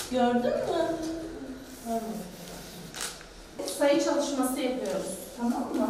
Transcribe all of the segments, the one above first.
Gördün mü? Sayı çalışması yapıyoruz. Tamam mı?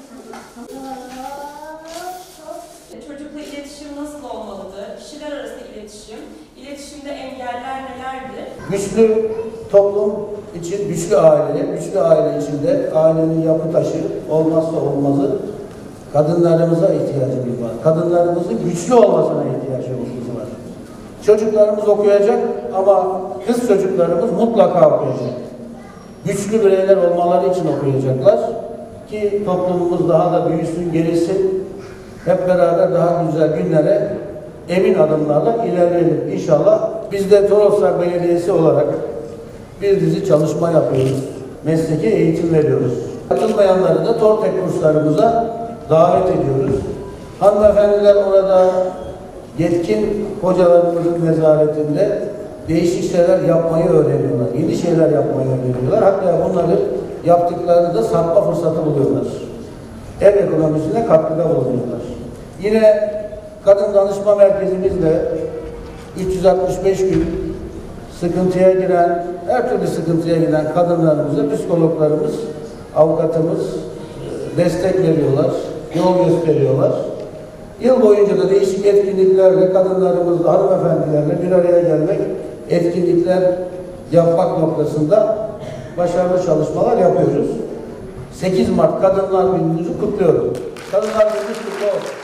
Çocukla iletişim nasıl olmalıdır? Kişiler arası iletişim, iletişimde engeller nelerdir? Güçlü toplum için güçlü aile içinde ailenin yapı taşı olmazsa olmazı kadınlarımıza ihtiyacımız var. Kadınlarımızın güçlü olmasına ihtiyacımız var. Çocuklarımız okuyacak ama kız çocuklarımız mutlaka okuyacak. Güçlü bireyler olmaları için okuyacaklar ki toplumumuz daha da büyüsün, gelişsin. Hep beraber daha güzel günlere emin adımlarla ilerleyelim. İnşallah biz de Toroslar Belediyesi olarak bir dizi çalışma yapıyoruz. Mesleki eğitim veriyoruz. Katılmayanları da TORTEK kurslarımıza davet ediyoruz. Hanımefendiler orada yetkin hocalarımızın nezaretinde değişik şeyler yapmayı öğreniyorlar. Yeni şeyler yapmayı öğreniyorlar. Hatta bunları yaptıklarını da satma fırsatı buluyorlar. Ev ekonomisine katkıda bulunuyorlar. Yine kadın danışma merkezimizle 365 gün sıkıntıya giren, her türlü sıkıntıya giren kadınlarımıza psikologlarımız, avukatımız destek veriyorlar, yol gösteriyorlar. Yıl boyunca da değişik etkinliklerle kadınlarımızla, hanımefendilerle bir araya gelmek, etkinlikler yapmak noktasında başarılı çalışmalar yapıyoruz. 8 Mart Kadınlar Günü'nüzü kutluyorum. Kadınlar Günü kutlu olsun.